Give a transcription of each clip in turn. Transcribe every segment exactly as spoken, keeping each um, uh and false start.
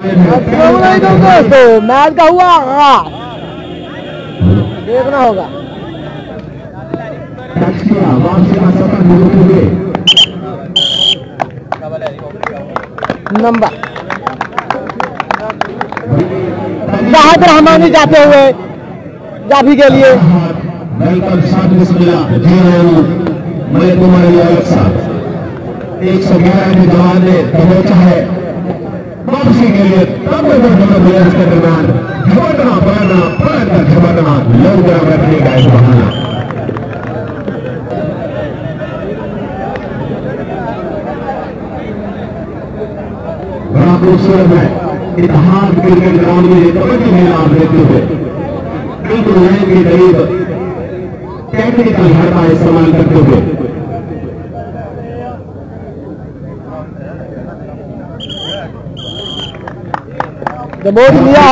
तो मैच का हुआ आगाज देखना होगा। नंबर जहाद रहमानी जाते हुए जाफी के लिए एक सौ ग्यारह के जवान ने पहुंचा है वापसी के लिए। तब के दरमियान झपटना पलटना पलटकर झपटना लोग रखने का एक बहाना। बड़ा खूबसूरत है इतिहास क्रिकेट ग्राउंड में कबड्डी में नाम लेते हुए बिल्कुल नए के करीब टेक्निकल हर का इस्तेमाल करते हुए बोर्ड लिया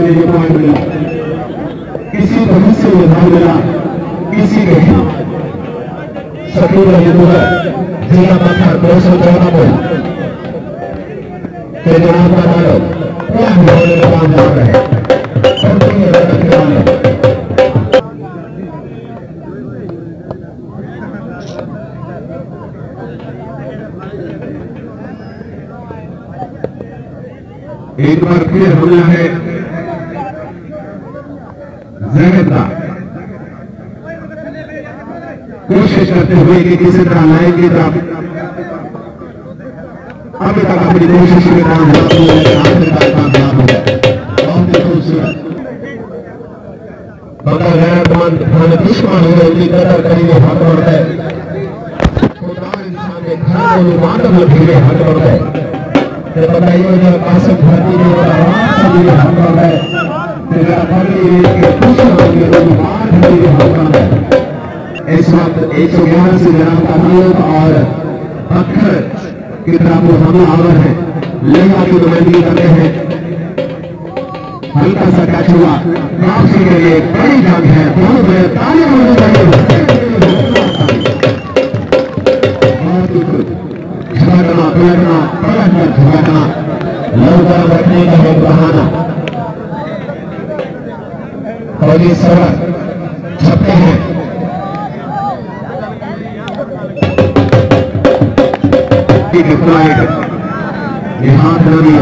किसी को हिस्से में भाग मिला किसी के शकील जिला पत्थर दो सौ चौदह को जनाब का मालो काम जा रहे हैं। एक बार फिर हमला है जहर का कोशिश करते हुए कि किसी तरह लाइन की तरफ अभी तक अपनी कोशिश के दौरान कामयाब हो गए। बहुत ही खूबसूरत बता गैरतमंद हमें दुश्मन हुए उनकी कदर करेंगे हाथ बढ़ गए खुदार इंसान के घर में मातम लगे हाथ बढ़ गए। बताइए जब कासिम भर्ती ने आवाज से लिए हाथ बढ़ गए तेरा भर्ती के दूसरे होंगे तो बात होंगे हाथ बढ़ गए। इस वक्त एक सौ ग्यारह से जनाब का ताल्लुक और पत्थर की तरफ वो हमला आवर है लेगा की नुमाइंदगी करते हैं। हल्का सा कैच हुआ वापसी के लिए बड़ी जंग है दोनों में तालियां होनी चाहिए। झगड़ना पलटना पलटकर झगड़ना लौटा रखने का एक बहाना। फौजी सड़क छपते हैं हाथ न दिया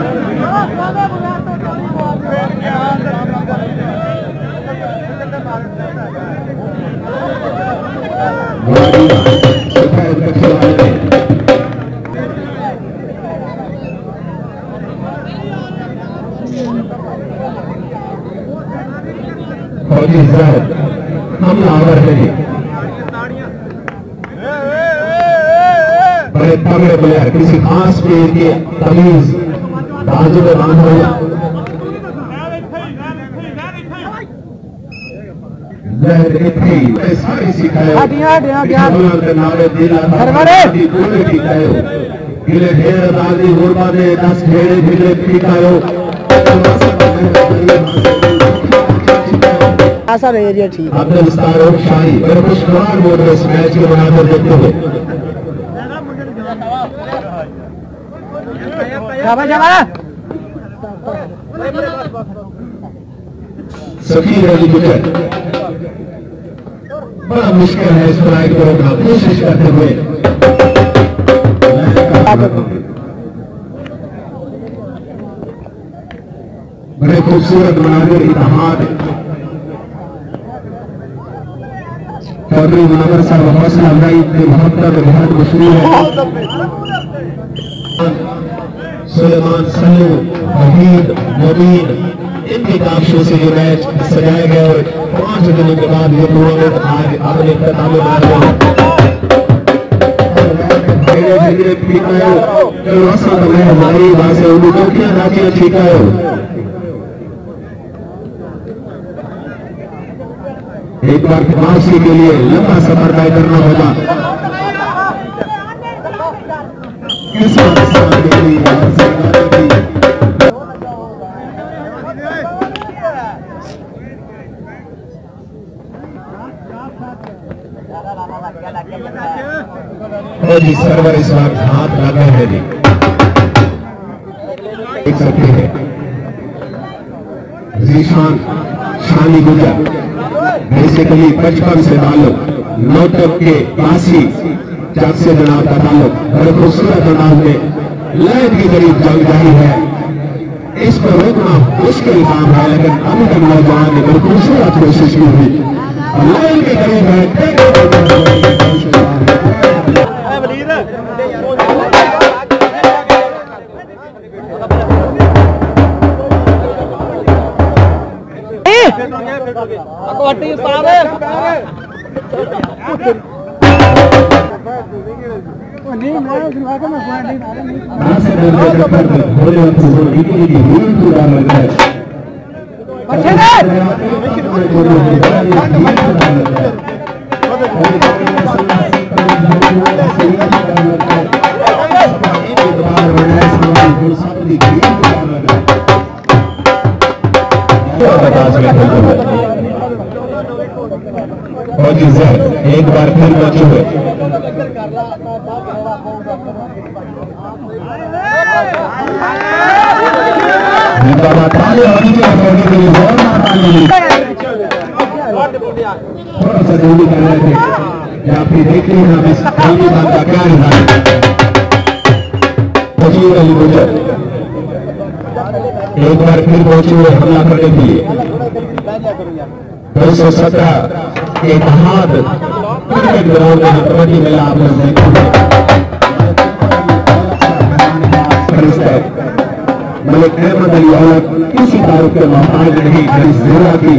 फौजी हमलावर है बड़े तगड़े प्लेयर किसी खास प्लेयर की तमीज बाजू में बांधा हुआ सारी सिखाए गिले ढेर दादी गुरबा दे दस ढेरे ढीले पिटायो ऐसा एरिया ठीक है। अब्दुल सत्तार शाही मेरे खुशगवार बोल रहे इस मैच के बनाकर देखते हुए सफीर अली विकेट बड़ा मुश्किल है इस फ्लाइट को रोकना कोशिश करते हुए बड़े खूबसूरत मनाजिर इतिहाद चौधरी मुनव्वर साहब हौसला अफजाई के मोहब्बत बेहद मशहूर है। सुलेमान सल्लू वहीद मोमीन इनकी काशियों से ये मैच सजाया गया और पांच दिनों के बाद ये टूर्नामेंट आज अपने इख्तिताम में आ गया। हमारी बात से उनको क्या नाचिया ठीका है एक बार वापसी के लिए लंबा सफर तय करना होगा। सर्वर इस वक्त हाथ लगा है जी देख सकते हैं जीशान शानी गुजर बेसिकली बचपन से ताल्लुक नोटक के काशी जब से जनाब का ताल्लुक बड़े खूबसूरत अंदाज में लैब के करीब जंग जारी है। इसको रोकना मुश्किल काम है, लेकिन अभी तक नौजवान ने बड़ी खूबसूरत कोशिश की हुई लैब के करीब है। एक बार फिर बचे हुए थोड़ा सा जल्दी कर रहे थे या फिर देखते हैं हम इस जल्दी बात का क्या रिजल्ट। एक बार फिर पहुंचे हुए हमला करने के लिए दो सौ सत्रह एक हाथ क्रिकेट ग्राउंड में कबड्डी मेला आप लोग देखेंगे। मलिक अहमद अली और किसी तारुफ के मोहताज नहीं इस जिला की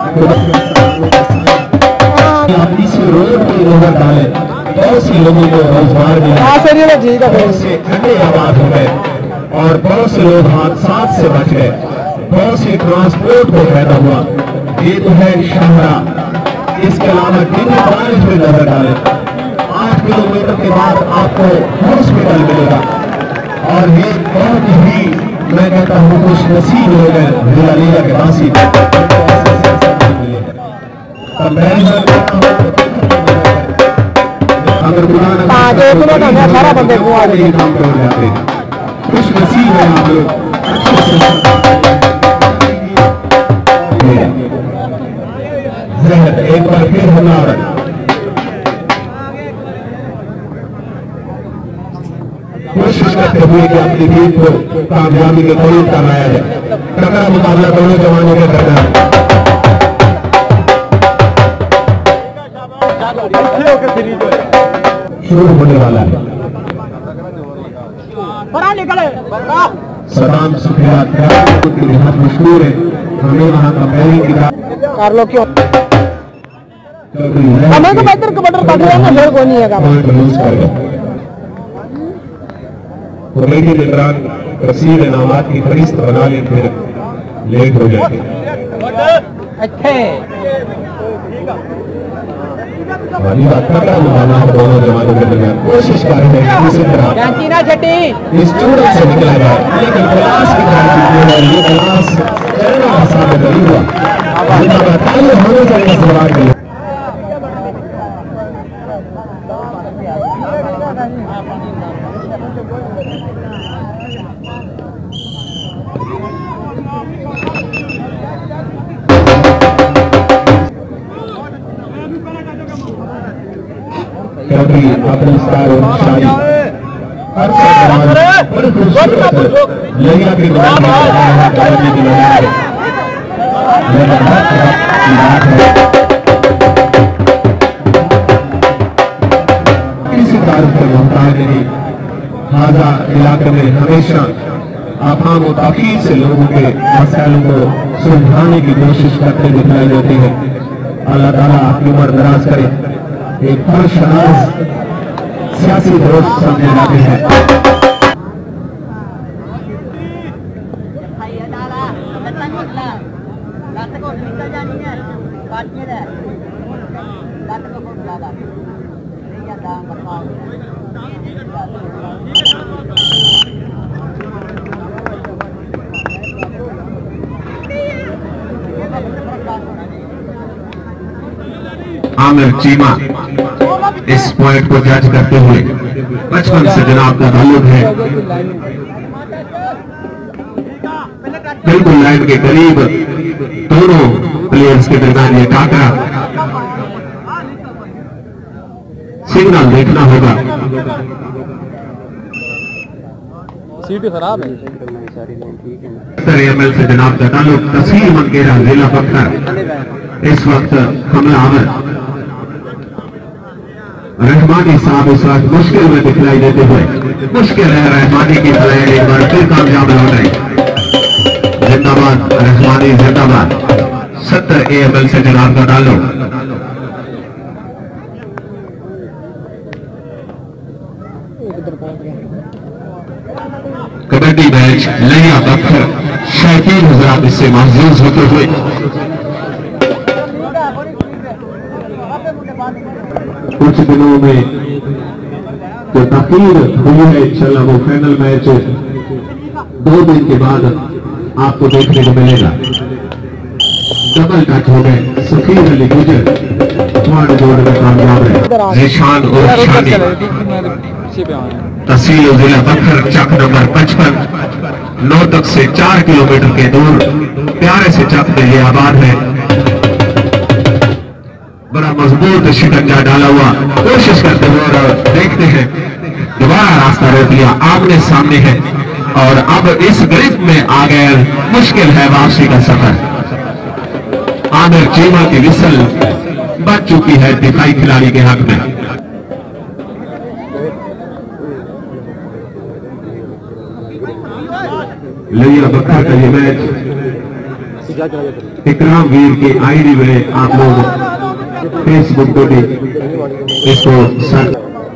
अपनी से रोड पर नजर डाले बहुत सी लोगों को रोजगार मिला, बहुत से ठंडे आबाद हो गए और बहुत से लोग हादसात से बच गए, बहुत सी ट्रांसपोर्ट को पैदा हुआ। ये तो है शहरा। इसके अलावा कितने बारिश में नजर डाले आठ किलोमीटर के बाद आपको हॉस्पिटल मिलेगा और ये बहुत ही मैं कहता हूँ खुश नसीब हो गए जिला लीला के वासी। अगर काम कर जाते खुश नसीब है आप लोग। एक बार फिर हमला कोशिश करते हुए कि अपनी टीम को कामयाबी के करीब कराया जाए। तगड़ा मुकाबला दोनों जवानों के दरमियान शुरू होने वाला है। सदाम सुफिया बहुत मशहूर है, हमें वहां का पहली किताब हमें तो बेहतर कबड्डी काट रहे हैं लड़ कोई नहीं है कमेटी के दौरान कसीर इनामात की फरिश्त बना ले फिर लेट हो जाते दोनों जवानों के दरमियान कोशिश कर रहे हैं किसी तरह इस चूड़े से निकला जाए, लेकिन क्लास की तरह ये क्लास चलना आसान नहीं हुआ। होने चाहिए सवाल के क्योंकि अपनी स्टार और शादी हर बड़ी खूबसूरत लैया की किसी तारीफ पर मोहताज नहीं। हाजा इलाके में हमेशा आफाम और ताकीद से लोगों के मसाइलों को सुलझाने की कोशिश करते दिखाई देते हैं। अल्लाह ताला आपकी उम्र दराज करे। एक फर्शनाज सियासी दोस्त समझे जाते हैं। आमिर चीमा इस पॉइंट को जज करते हुए बचपन से जनाब का ताल्लुक है। बिल्कुल लाइन के करीब दोनों प्लेयर्स के दरमियान ये टाकरा, सिग्नल देखना होगा। सीट खराब है। एमएल से जनाब का ताल्लुक तहसील मनकेरा जिला बख्तर। इस वक्त हमलावर रहमानी साहब इस वक्त मुश्किल में दिखलाई देते हुए, मुश्किल है रहमानी की फ्लाइट एक बार फिर कामयाब लौट रही। जिंदाबाद रहमानी जिंदाबाद। सत्तर एएमएल से जनाब का ताल्लुक। कबड्डी मैच लिया बख्तर शौकीन हजरात इससे महसूस होते हुए कुछ दिनों में जो तकरीर हुई है इंशाल्लाह वो फाइनल मैच दो दिन के बाद आपको देखने को मिलेगा। डबल टच हो गए, सफीर अली गुजर पॉइंट जोड़ में कामयाब है। निशान और शादी तहसील जिला बख्तर चक नंबर पचपन नौ तक से चार किलोमीटर के दूर प्यारे से चक में ये आबाद है। बड़ा मजबूत शिकंजा डाला हुआ, कोशिश करते हुए और देखते हैं दोबारा रास्ता रोक लिया, आमने सामने है और अब इस ग्रिप में आ गए। मुश्किल है वापसी का सफर। आमिर चीमा की विसल बच चुकी है दिखाई खिलाड़ी के हक में। लिया बख्तर का ये मैच इकराम वीर की आईडी में आप लोग फेसबुक को भी इसको सर्च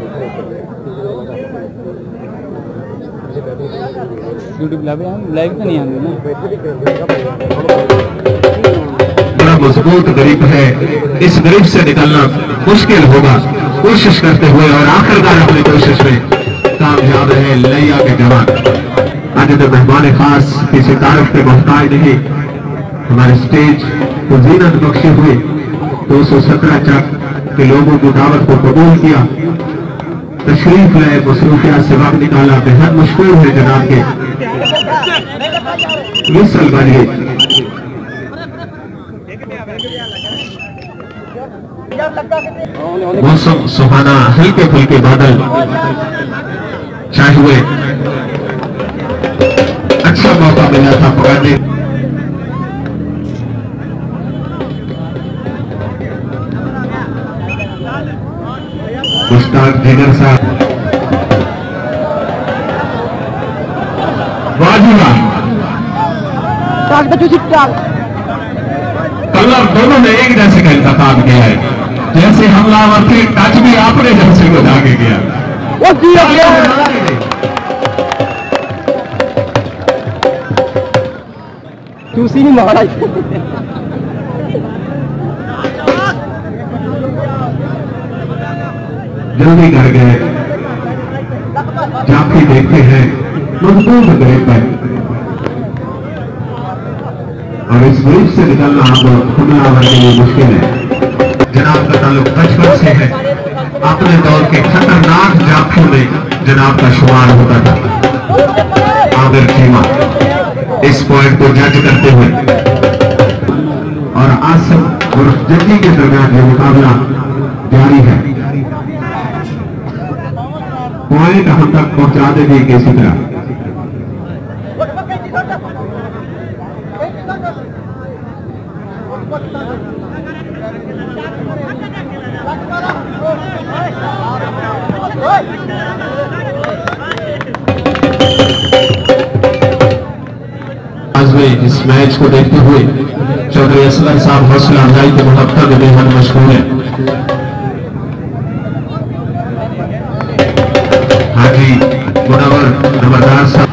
यूट्यूब लाइव तो नहीं आएंगे ना। बड़ा मजबूत ग्रिप है, इस ग्रिप से निकलना मुश्किल होगा। कोशिश करते हुए और आखिरकार अपनी कोशिश में कामयाब रहे लिया के जवान। आज तो मेहमान खास किसी तारीफ के मोहताज नहीं, हमारे स्टेज को जीनत बख्शे हुए दो सौ सत्रह चक के लोगों की दावत को कबूल किया, तशरीफ लाए, मसरूफियात से वक्त निकाला। बेहद मशहूर है जनाब के विसल बनिए। मौसम सुहाना, हल्के फुल्के बादल छाए हुए, अच्छा मौका मिला था पकड़ने। मुश्ताक जिगर साहब कलर दोनों ने एक जैसे का इंतखाब किया है, जैसे हमलावर थे टच भी आपने जैसे को जाके किया। चूसी नहीं मारा जल्दी कर गए, जाके देखते हैं मजबूत ग्रिप है और इस ग्रिप से निकलना आप हमलावर के लिए मुश्किल है। जनाब का ताल्लुक बचपन से है, अपने दौर के खतरनाक जाफियों में जनाब का शुमार होता था। आमिर चीमा इस पॉइंट को जज करते हुए और आसिफ और जजी के दरमियान ये मुकाबला जारी है। पॉइंट हम तक पहुंचा देंगे किसी तरह। आज में इस मैच को देखते हुए चौधरी असगर साहब हौसला अफजाई के मुहब्बत में बेहद मशहूर है। हाजी मुनव्वर नंबरदार साहब,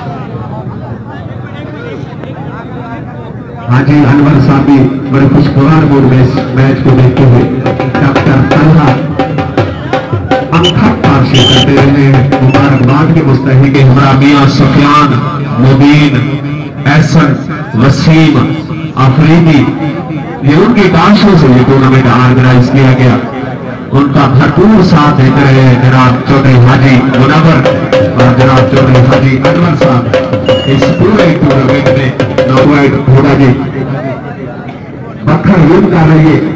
हाजी अनवर साहब भी बड़े खुशगवार मूड में इस मैच को देखते हुए डॉक्टर तलहा अंखत पार्शी करते रहे हैं। मुबारकबाद के मुस्तहिक हमारा मियां सुफियान, मुबीन, एहसन, वसीम, अफरीदी, ये उनकी काशों से ये टूर्नामेंट ऑर्गेनाइज किया गया। उनका भरपूर साथ देते रहे जनाब चौधरी हाजी मुनव्वर और जनाब चौधरी हाजी अनवर साहब इस पूरे टूर्नामेंट में पॉइंट घोड़ा जी बखर युद्ध कर रही है।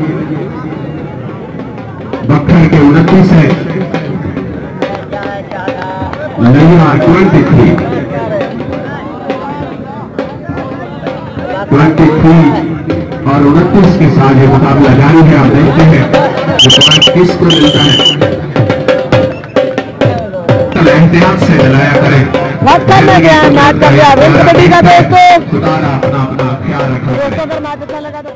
बखर के उनतीस है, नैया ट्वेंटी थ्री ट्वेंटी थ्री और उनतीस के साथ ये मुकाबला जारी है। आप देखते हैं पॉइंट किसको मिलता है। एहतियात से चलाया करें, मत करना क्या नाच कर रहा है, खुदा अपना अपना ख्याल रखें। अगर मैच अच्छा लगा तो